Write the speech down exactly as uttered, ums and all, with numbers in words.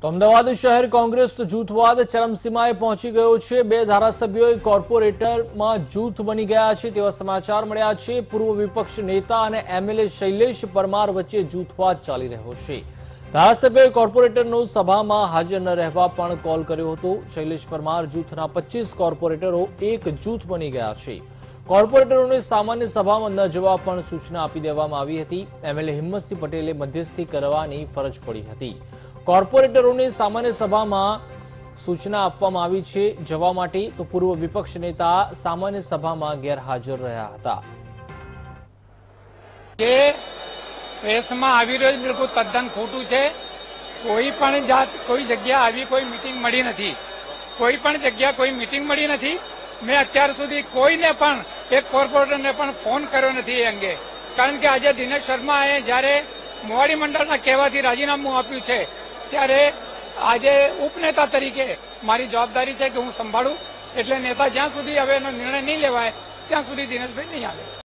તો અમદાવાદ શહેર કોંગ્રેસ જૂથવાદ ચરમસીમાએ પહોંચી ગયો છે। બે ધારાસભ્યોએ કોર્પોરેટરમાં જૂથ બની ગયા છે તેવા સમાચાર મળ્યા છે। પૂર્વ વિપક્ષ નેતા અને એમએલએ શૈલેષ પરમાર વચ્ચે જૂથવાદ ચાલી રહ્યો છે। ધારાસભ્યોએ કોર્પોરેટરનો સભામાં હાજર ન રહેવા પણ કોલ કર્યો હતો। શૈલેષ પરમાર જૂથના પચીસ કોર્પોરેટરો એક જૂથ બની ગયા છે। કોર્પોરેટરોને સામાન્ય સભામાં ન જવા પણ સૂચના આપી દેવામાં આવી હતી। એમએલએ હિંમતસિંહ પટેલે મધ્યસ્થી કરવાની ફરજ પડી હતી। કોર્પોરેટરોને સામાન્ય સભામાં સૂચના આપવામાં આવી છે જવા માટે, તો પૂર્વ વિપક્ષ નેતા સામાન્ય સભામાં ગેરહાજર રહ્યા હતા। જે પ્રેસમાં આવી રહ્યું બિલકુલ તદ્દન ખોટું છે। કોઈ પણ જાત કોઈ જગ્યા આવી કોઈ મીટિંગ મળી નથી। કોઈ પણ જગ્યા કોઈ મીટિંગ મળી નથી। મેં અત્યાર સુધી કોઈને પણ એક કોર્પોરેટરને પણ ફોન કર્યો નથી એ અંગે, કારણ કે આજે દિનેશ શર્માએ જ્યારે મોવાડી મંડળના કહેવાથી રાજીનામું આપ્યું છે ત્યારે આજે ઉપનેતા તરીકે મારી જવાબદારી છે કે હું સંભાળું, એટલે નેતા જ્યાં સુધી હવે એનો નિર્ણય નહીં લેવાય ત્યાં સુધી દિનેશભાઈ નહીં આવે।